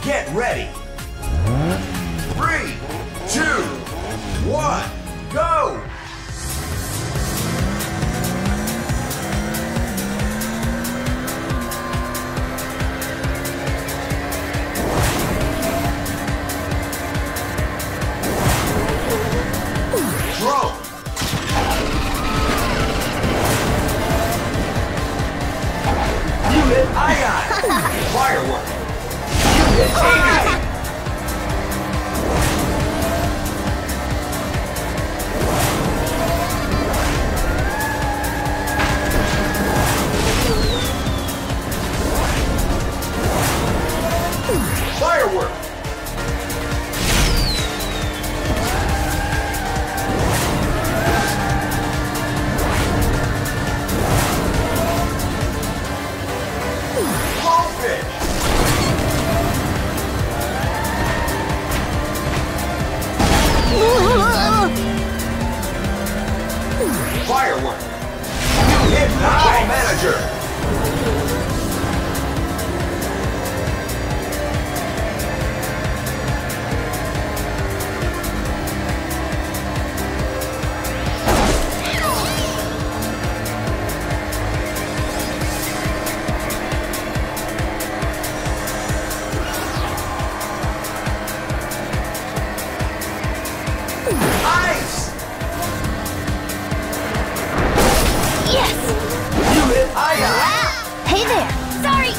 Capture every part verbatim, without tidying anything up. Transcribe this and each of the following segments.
Get ready. Three, two, one, go! Drone. Unit Ion. Firework. Unit Aviate. Firework. Goldfish. Firework. You hit Football Manager. Ice. Yes! Unit Ion. Hey there! Sorry!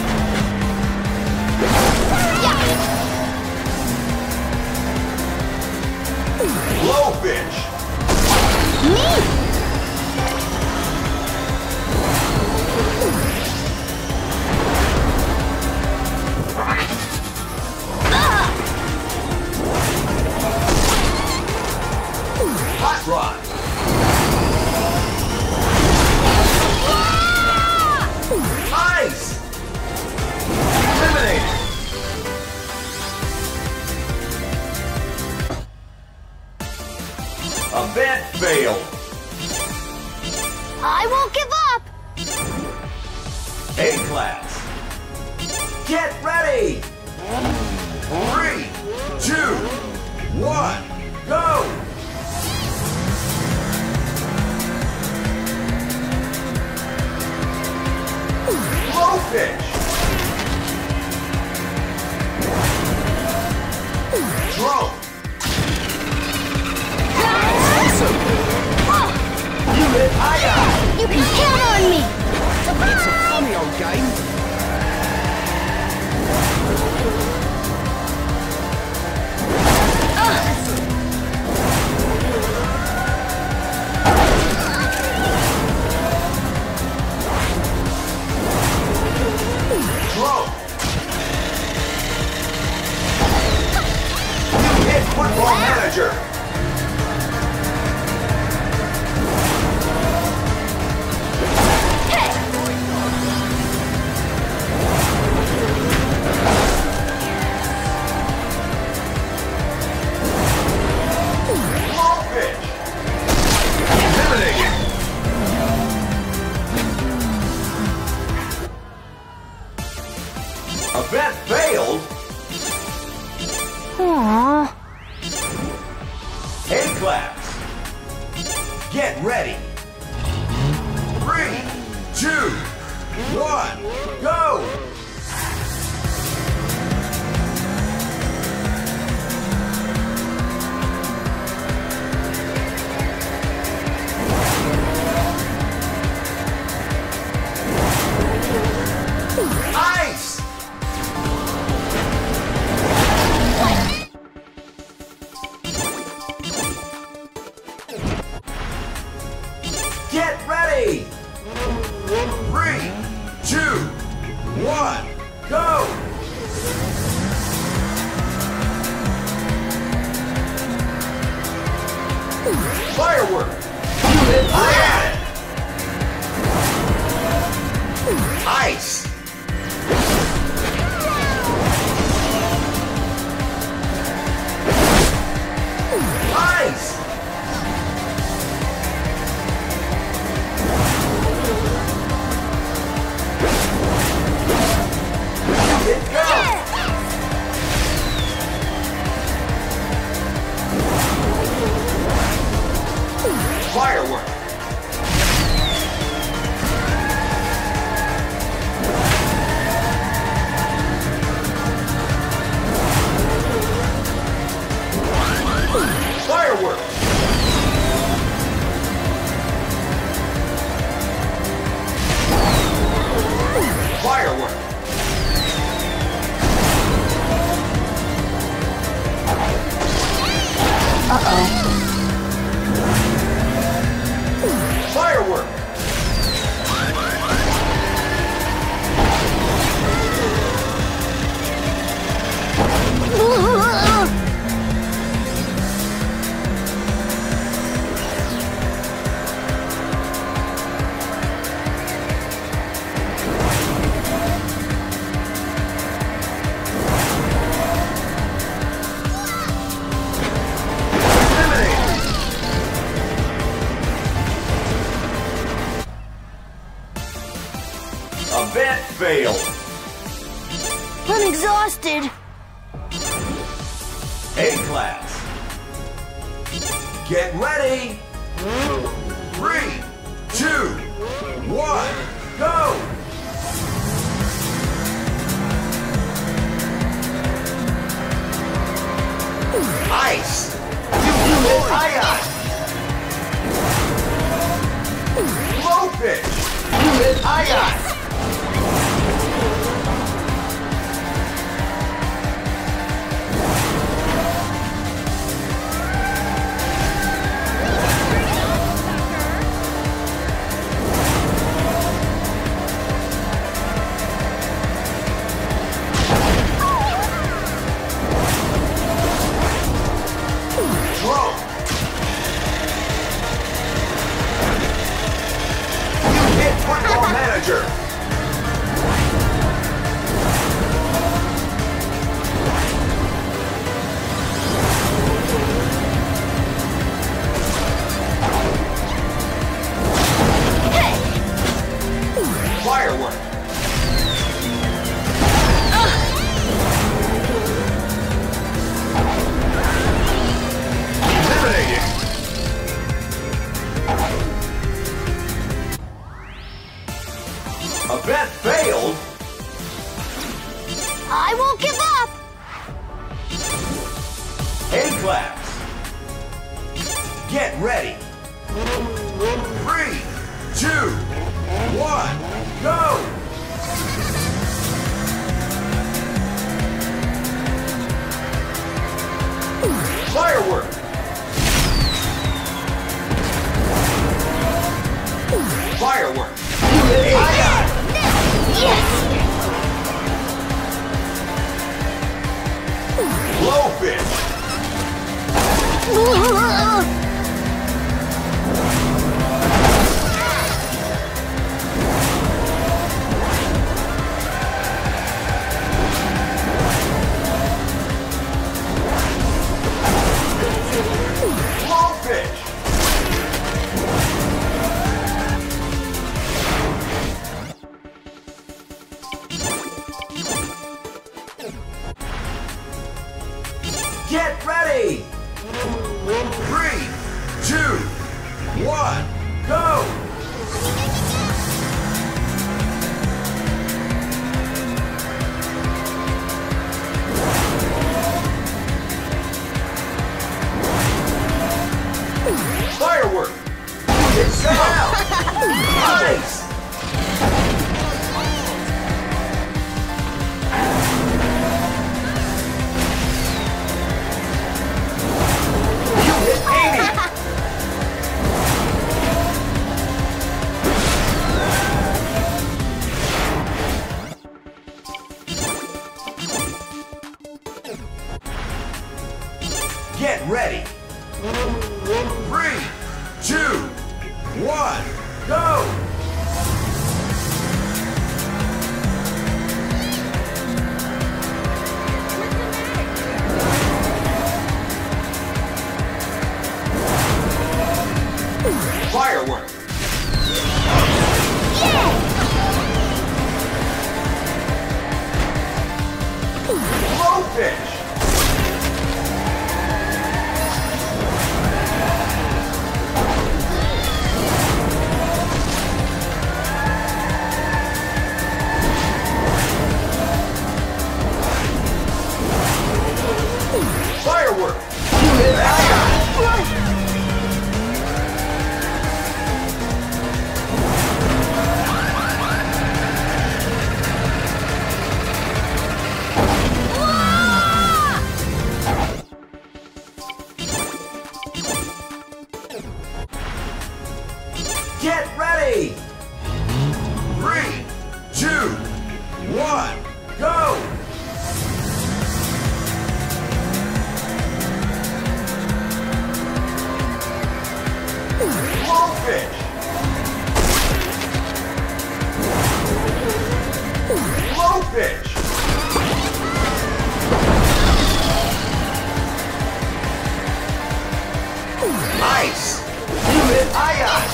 Yeah. Blowfish. Me! Hot Rod. Ice. Eliminated. Event failed. I won't give up! A-Class. Get ready. Three, two, one, go. Blowfish. Drone. Unit Ion. You can count on me! It's a funny old game. Drone. You hit Football Manager. Blowfish. Eliminated. Event failed. Aww. A-Class. Get ready. Three, two, one, go! Ice! Get ready! Three, two, one, go! Firework! Unit Ion! Ice! Ice! Go! I'm exhausted. A-Class. Get ready. Three, two, one, go. Ice. Unit Ion. Blowfish. Unit Ion. Football Manager. Firework. Eliminating. Event failed. I won't give up. A-Class. Get ready. Three, two, one, go. Firework. Firework. Ion. Yes. Blowfish. Blowfish. Get ready! Three, two, one, go! Firework! It's out! Nice! Get ready. Three, two, one, go! Firework. Blowfish. Firework! Unit Ion! Get ready! Three, two, one, go! Blowfish! Blowfish! Ice! Unit Ion!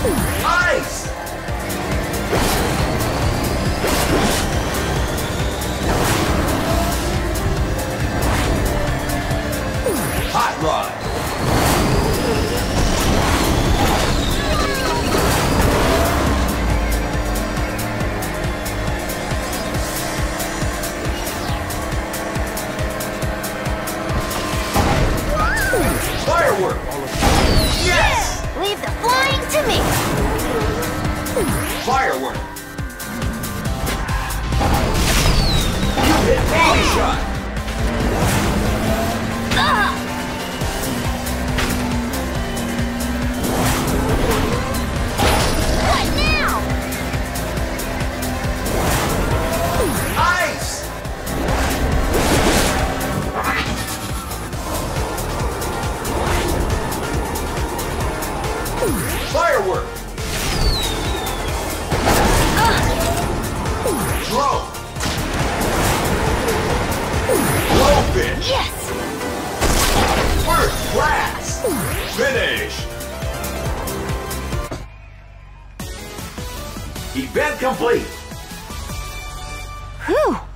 Ice! Hot rod! Firework! Yes! Leave the flying to me. Firework! You hit body shot! Ah! What now? Ice! Firework! Throw! Blowfish! Yes. First class! Finish! Event complete! Whew.